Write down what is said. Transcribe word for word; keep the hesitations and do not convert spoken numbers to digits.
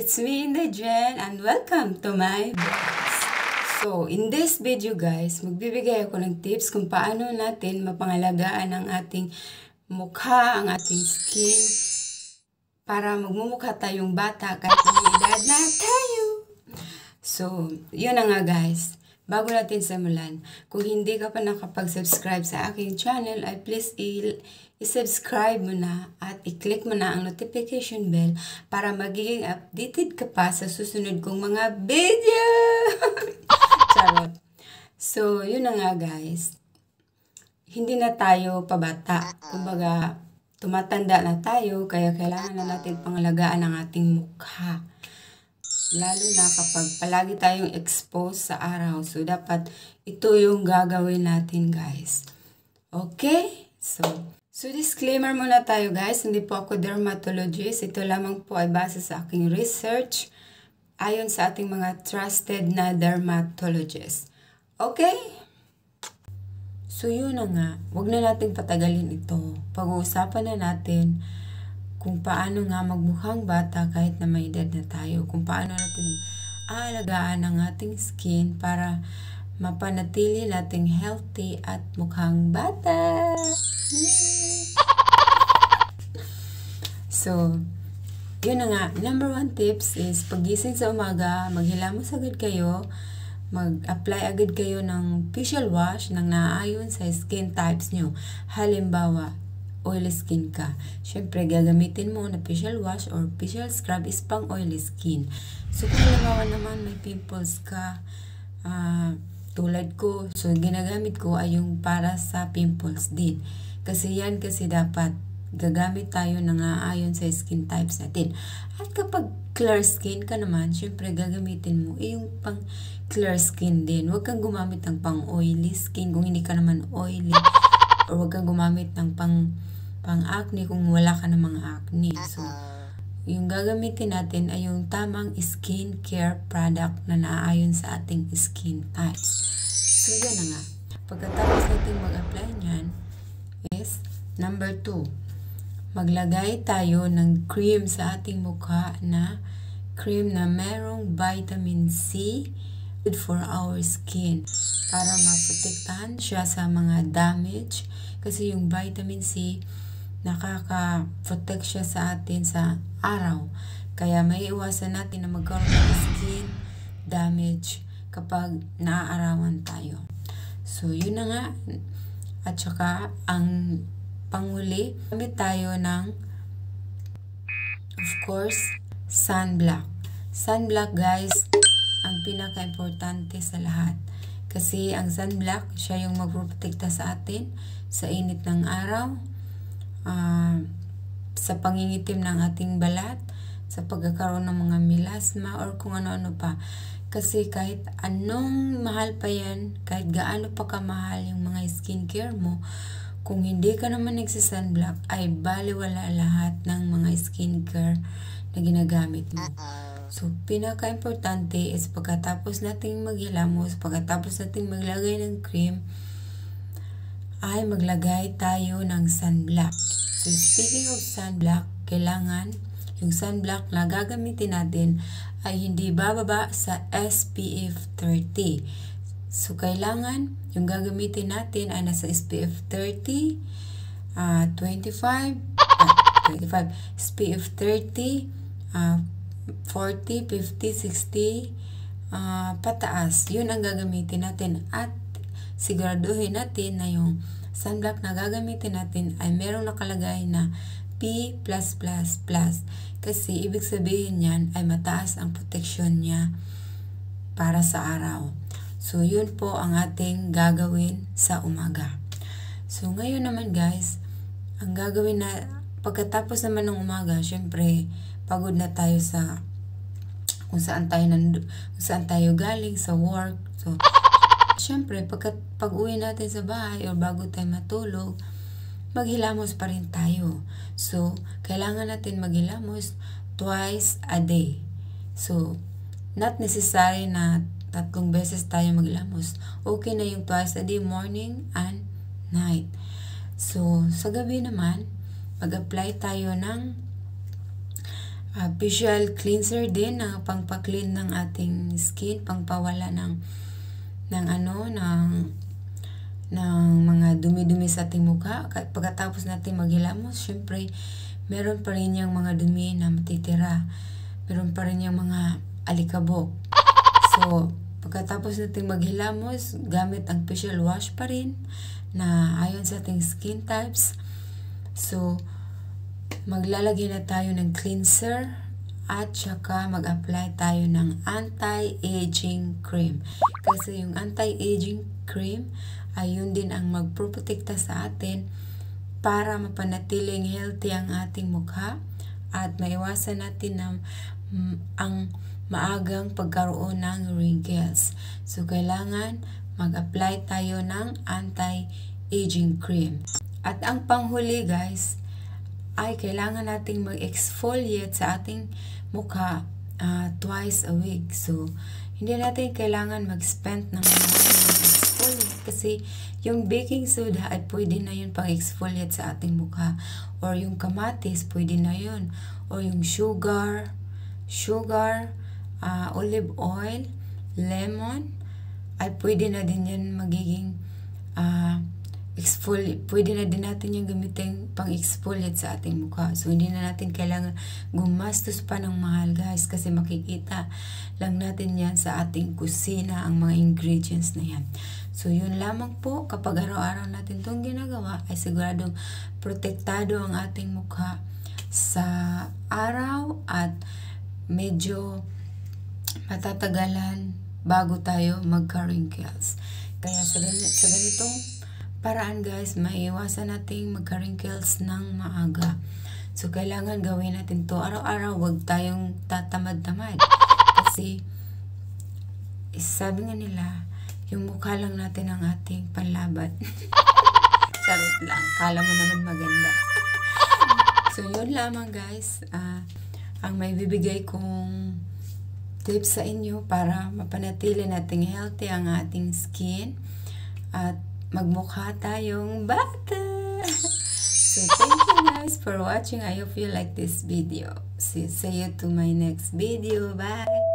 it's me, Jen, and welcome to my vlogs. So, in this video guys, magbibigay ako ng tips kung paano natin mapangalagaan ang ating mukha, ang ating skin, para magmumukha tayong bata kahit may edad na tayo. So, yun na nga guys. Bago natin simulan, kung hindi ka pa nakapag-subscribe sa aking channel, ay please i-subscribe mo na at i-click mo na ang notification bell para magiging updated ka pa sa susunod kong mga video. Charot. So, yun na nga guys. Hindi na tayo pabata. Kumbaga, tumatanda na tayo, kaya kailangan na natin pangalagaan ang ating mukha. Lalo na kapag palagi tayong exposed sa araw. So, dapat ito yung gagawin natin, guys. Okay? So, so disclaimer muna tayo, guys. Hindi po ako dermatologist. Ito lamang po ay base sa aking research ayon sa ating mga trusted na dermatologist. Okay? So, yun na nga. Huwag na nating patagalin ito. Pag-uusapan na natin kung paano nga magmukhang bata kahit na may edad na tayo. Kung paano natin aalagaan ang ating skin para mapanatili nating healthy at mukhang bata. So, yun na nga. Number one tips is pagising sa umaga, maghilamos agad kayo, mag-apply agad kayo ng facial wash nang naaayon sa skin types nyo. Halimbawa, oily skin ka. Siyempre, gagamitin mo na facial wash or facial scrub is pang oily skin. So, kung halimbawa naman may pimples ka, uh, tulad ko, so ginagamit ko ay yung para sa pimples din. Kasi yan kasi dapat gagamit tayo ng aayon sa skin types natin. At kapag clear skin ka naman, siyempre gagamitin mo eh, yung pang clear skin din. Huwag kang gumamit ng pang oily skin kung hindi ka naman oily. Or huwag kang gumamit ng pang pang acne kung wala ka ng mga acne. So, yung gagamitin natin ay yung tamang skin care product na naaayon sa ating skin types. So, yan na nga. Pagkatapos natin mag-apply niyan is number two. Maglagay tayo ng cream sa ating mukha na cream na merong vitamin C good for our skin para maprotektahan siya sa mga damage kasi yung vitamin C nakaka-protect siya sa atin sa araw. Kaya may iwasan natin na magkaroon ng skin damage kapag naaarawan tayo. So, yun na nga. At saka, ang panghuli, gamit tayo ng, of course, sunblock. Sunblock, guys, ang pinaka-importante sa lahat. Kasi ang sunblock, siya yung magprotekta sa atin sa init ng araw, Uh, sa pangingitim ng ating balat, sa pagkakaroon ng mga melasma or kung ano-ano pa. Kasi kahit anong mahal pa yan, kahit gaano pa kamahal yung mga skincare mo, kung hindi ka naman nagsisunblock, ay baliwala lahat ng mga skincare na ginagamit mo. So, pinaka-importante is pagkatapos nating maghilamos, pagkatapos nating maglagay ng cream, ay maglagay tayo ng sunblock. So, speaking of sunblock, kailangan yung sunblock na gagamitin natin ay hindi bababa sa S P F thirty. So, kailangan yung gagamitin natin ay nasa S P F thirty, uh, twenty-five, uh, twenty-five, S P F thirty, uh, forty, fifty, sixty, uh, pataas. Yun ang gagamitin natin at siguraduhin natin na yung sunblock na gagamitin natin ay merong nakalagay na P plus plus plus. Kasi ibig sabihin yan ay mataas ang protection niya para sa araw. So, yun po ang ating gagawin sa umaga. So, ngayon naman guys, ang gagawin na pagkatapos naman ng umaga, syempre, pagod na tayo sa kung saan tayo, nand kung saan tayo galing sa work. So, siyempre, pag, pag uwi natin sa bahay o bago tayo matulog, maghilamos pa rin tayo. So, kailangan natin maghilamos twice a day. So, not necessary na tatlong beses tayo maghilamos. Okay na yung twice a day, morning and night. So, sa gabi naman, mag-apply tayo ng uh, facial cleanser din na pangpa-clean ng ating skin, pangpawala ng ng ano, ng ng mga dumi-dumi sa ating mukha. Pagkatapos natin maghilamos, syempre meron pa rin yung mga dumi na matitira. Meron pa rin yung mga alikabok. So, pagkatapos natin maghilamos, gamit ang facial wash pa rin na ayon sa ating skin types. So, maglalagay na tayo ng cleanser at saka mag-apply tayo ng anti-aging cream. Kasi yung anti-aging cream ay yun din ang magproprotekta sa atin para mapanatiling healthy ang ating mukha at maiwasan natin na mm, ang maagang pagkaroon ng wrinkles. So, kailangan mag-apply tayo ng anti-aging cream. At ang panghuli guys, ay kailangan nating mag-exfoliate sa ating mukha uh, twice a week. So, hindi natin kailangan mag-spend ng exfoliate kasi yung baking soda ay pwede na yun pang exfoliate sa ating mukha, or yung kamatis pwede na yun, or yung sugar sugar uh, olive oil, lemon ay pwede na din yan magiging uh, exfoliate. Pwede na din natin yung gamitin pang exfoliate sa ating mukha. So, hindi na natin kailangan gumastos pa ng mahal guys, kasi makikita lang natin yan sa ating kusina, ang mga ingredients na yan. So, yun lamang po. Kapag araw-araw natin itong ginagawa, ay siguradong protektado ang ating mukha sa araw at medyo matatagalan bago tayo magka-wrinkles. Kaya sa, ganit, sa ganitong paraan guys, maiiwasan nating magka-wrinkles ng maaga. So, kailangan gawin natin to araw-araw. Huwag tayong tatamad-tamad. Kasi, sabi nga nila, yung mukha lang natin ang ating panlaban. Charot lang. Kala mo naman maganda. So, yun lamang guys. Ah, uh, ang may bibigay kong tips sa inyo para mapanatili nating healthy ang ating skin at magmukha tayong bata. So, thank you guys for watching. I hope you like this video. See, see you to my next video. Bye!